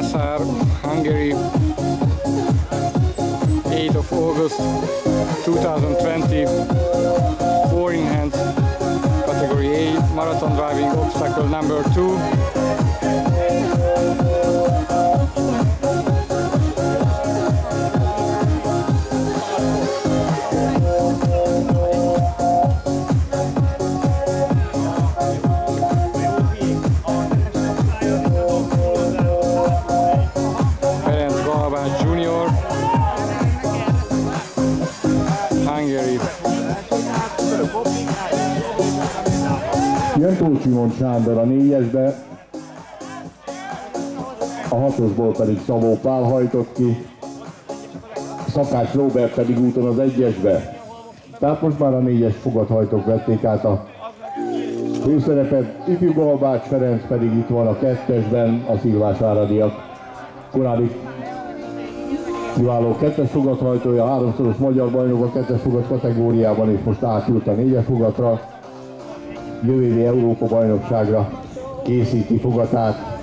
Kőszár, Hungary, 8th of August 2020, 4 in hands, category A, marathon driving obstacle number 2. Jön Tóth Simon Sándor a 4-esbe, a 6-osból pedig Szabó Pál hajtott ki, Szakács Róbert pedig úton az 1-esbe. Tehát most már a 4-es fogathajtók vették át a főszerepet, ifjú Galbács Ferenc pedig itt van a 2-esben, a szilvásváradiak korábbi kiváló 2-es fogathajtója, 3-szoros magyar bajnok a 2-es fogat kategóriában, és most átült a 4-es fogatra. Jövő évi Európa bajnokságra készíti fogatát.